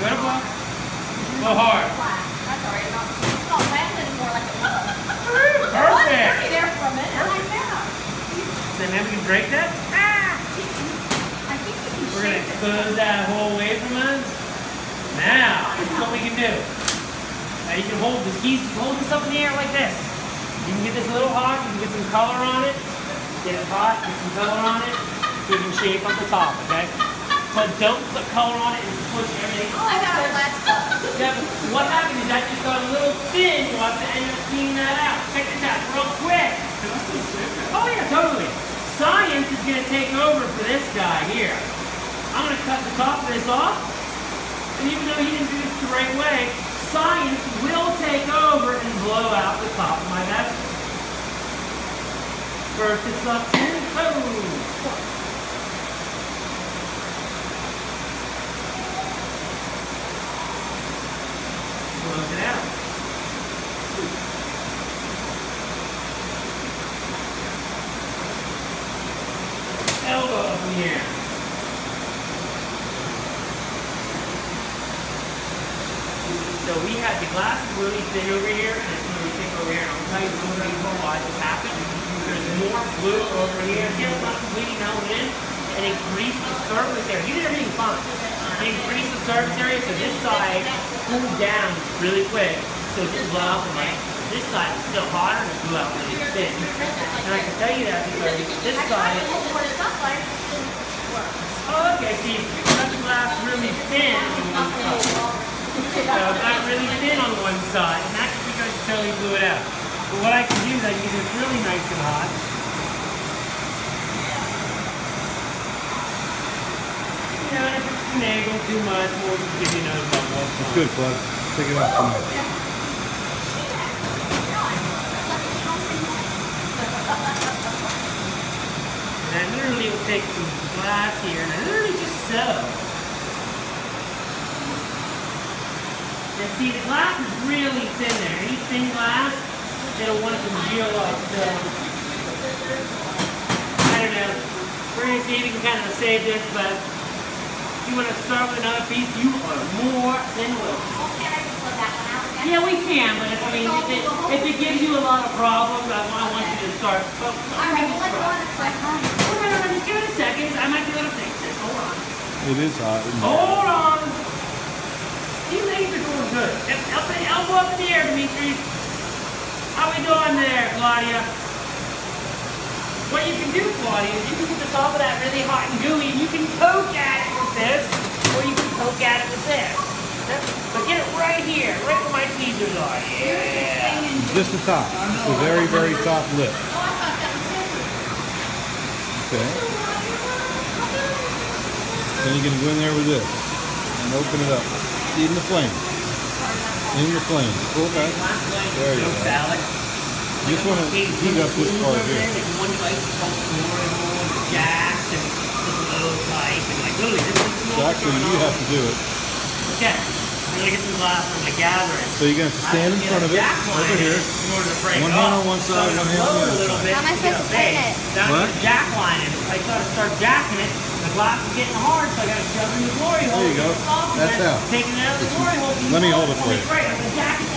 Good blow. Blow hard. That's alright. It's not fast anymore like it was. Perfect. There for a minute. Like that. So now we can break that. I think we can We're going to shake expose that whole away from us. Now, this is what we can do. Now you can hold this keys, hold this up in the air like this. You can get this a little hot, you can get some color on it. Get it hot, get some color on it. So you can shape up the top, okay? But don't put color on it and push everything. Oh, I got it. Let's go. Yeah, but what happened is that just got a little thin. You'll have to end up cleaning that out. Check this out real quick. Oh yeah, totally. Science is going to take over for this guy here. I'm going to cut the top of this off. And even though he didn't do this the right way, science will take over and blow out the top of my vessel. First it sucks in. Boom. Close it out. Elbow up in the air. So we had the glass is really thin over here and it's really thick over here. And I'll tell you some reason why this happened. There's more glue over here. See how it's not completely melted in? And it greased the surface area. You did everything fine. And it greased the surface area so this side cooled down really quick. So it didn't blow out the light. This side is still hotter and it blew out really thin. And I can tell you that because this side. Oh, okay. See, you cut the glass really thin on one side. So it's not really thin on one side, and that's because you totally blew it out. But what I can do is I can get this really nice and hot. You know, and if it's finagled too much, we'll just give you another bubble. That's good, Bud. Take it off. And I literally will take some glass here, and I literally just so. And see, the glass is really thin there. Any thin glass, it'll want to congeal up. So, I don't know. We're going to see if we can kind of save this, but if you want to start with another piece, you are more than welcome. Yeah, we can, but if it gives you a lot of problems, I want you to start. Hold on, just give it a second. I might be able to fix this. Hold on. It is hot. Hold on. These ladies are doing good. Elbow up in the air, Dimitri. How we doing there, Claudia? What you can do, Claudia, is you can get the top of that really hot and gooey, and you can poke at it with this, or you can poke at it with this. But get it right here, right where my tweezers are. Yeah. Just the top. The very, very top lip. Okay. Then you're going to go in there with this and open it up. In the flame. In the flame. Pull back. There you go. You just want to heat up this part here. So actually, you have to do it. Okay. I'm going to get some glass from the gathering. So you're going to stand in front of it, over here. One hand on one side, one hand on the other side. How am I supposed to tighten it? What? Jack line it. I got to start jacking it. The glass is getting hard, so I got to shove it in the glory hole. There you go. That's out. Taking it out of the glory hole. Let me hold it for you. Right, I'm going to jack it